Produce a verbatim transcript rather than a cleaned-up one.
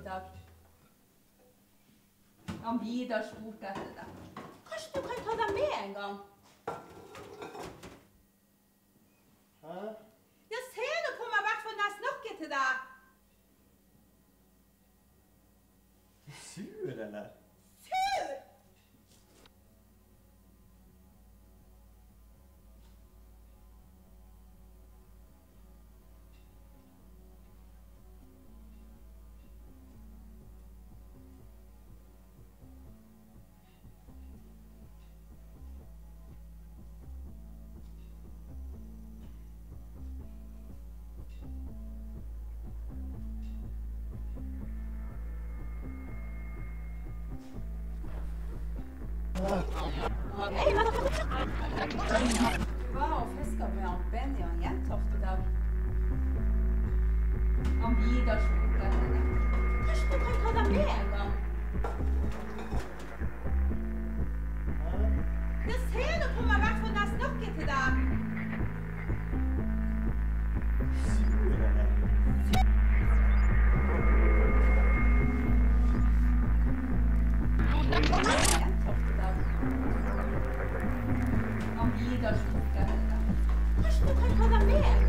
dag. Han Vidar spurte etter deg. Kanskje du kan ta deg med en gang? Hæ? Ja, se nå på meg hvert fall når jeg snakker til deg. Er du sur, eller? Sur? Du var og fisket med han Benny og han Jentoft i dag. Han Vidar spurte etter deg. Kanskje du kan ta deg med en gang? Ja, se nå på meg hvert fall når jeg snakker til deg. Kanskje du kan ta deg med?